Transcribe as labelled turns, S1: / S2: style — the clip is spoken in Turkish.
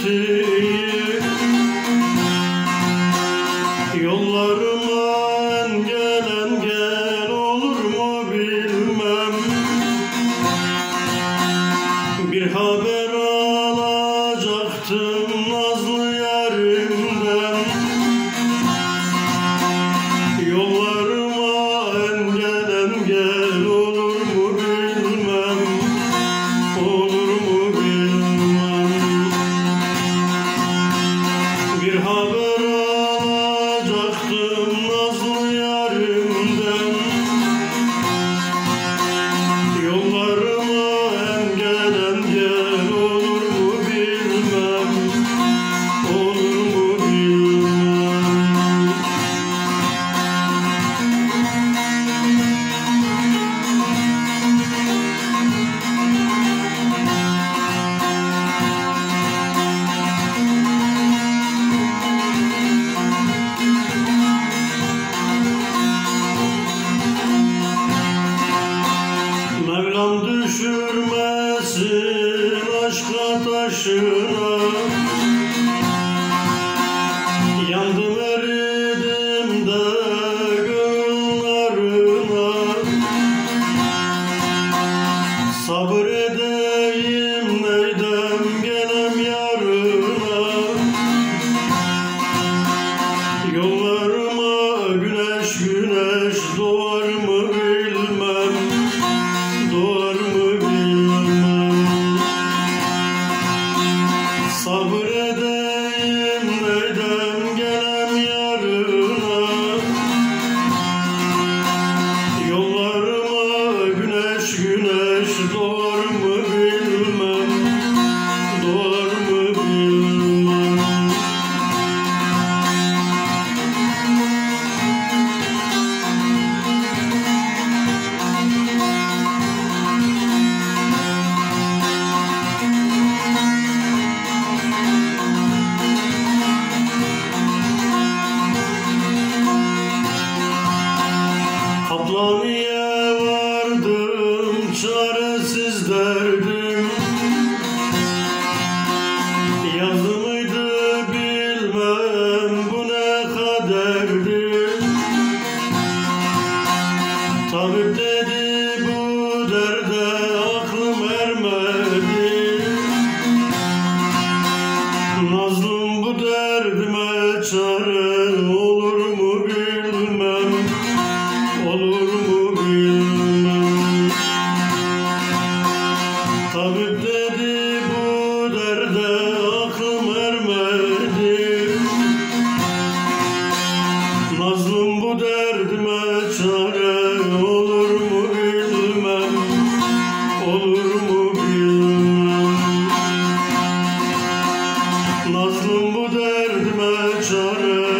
S1: ettiğim yollarıma engel olur mu bilmem. Bir haber alacaktım nazlı yarimden, yollarıma engel olur mu bilmem, olur mu bilmem. Bir haber alacaktım nazlı yarimden, yollarıma engel olur mu bilmem, olur mu bilmem. Mevlam düşürmesin aşka taşına, yandım eridim de gönlarına. Sabır edeyim neydem gelem yarına, yollarıma güneş doğar mı bilmem, doğar mı bilmem. Sabır edeyim neydem gelem yarına, yollarıma güneş doğar mı bilmem, doğar mı bilmem. Kaplaniye vardım çaresiz derdim, yazı mıydı bilmem bu ne kaderdi. Tabip dedi bu derde aklım ermedi, nazlım bu derdime çare olur mu bilmem, olur mu bilmem. Tabip dedi bu derde aklım ermedi, nazlım bu derdime çare olur mu bilmem, olur mu bilmem. Nazlım bu derdime çare